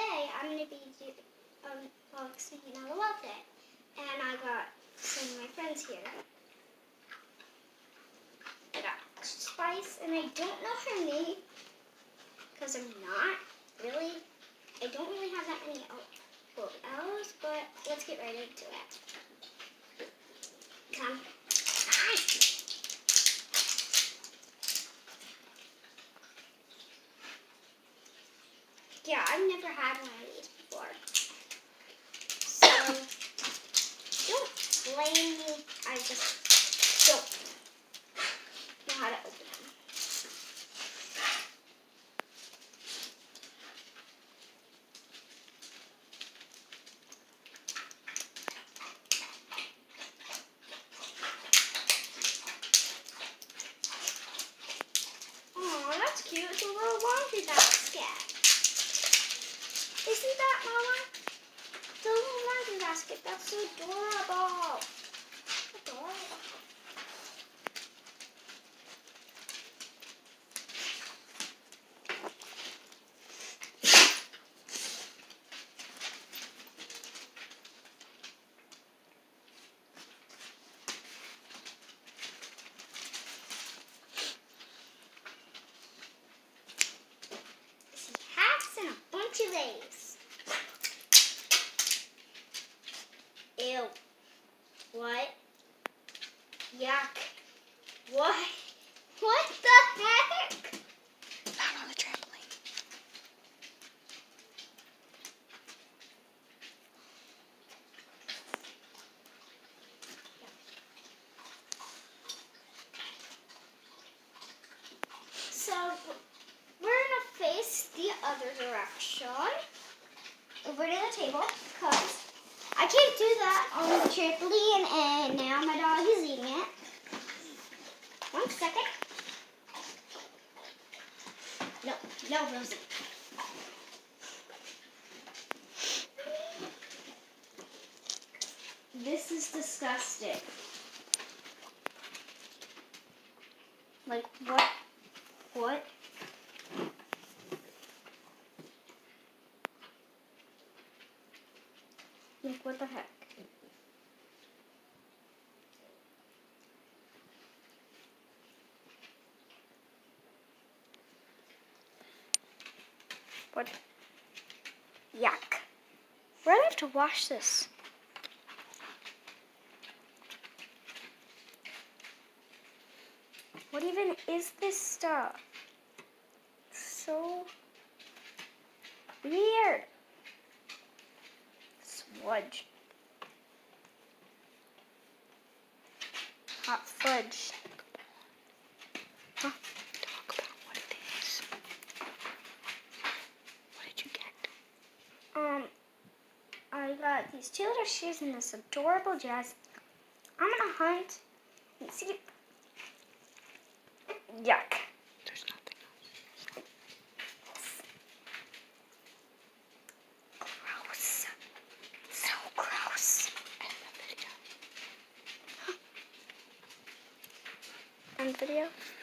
today I'm going to be speaking out a lot day. And I got some of my friends here. I got Spice, and I don't know her name because I don't really have that many L's, but let's get right into it. Come. Hi. Yeah, I've never had one of these before. So, don't blame me. I just don't know how to open them. Oh, that's cute. It's a little laundry basket. Isn't that, Mama? It's a little laundry basket. That's so adorable. Adorable. And a bunch of A's. Ew. What? Yuck. What? What the heck? Not on the trampoline. So, we're going to face the other direction. Over to the table, because I can't do that on the trampoline, and now my dog is eating it. 1 second. No, Rosie. This is disgusting. Like, what? What? Like, what the heck? What? Yuck. We're gonna have to wash this. What even is this stuff? So weird. Swudge. Hot fudge. Huh? Talk about what it is. What did you get? I got these 2 little shoes and this adorable dress. I'm gonna hunt and see. Yuck. There's nothing else. Gross. So gross. End the video. End video.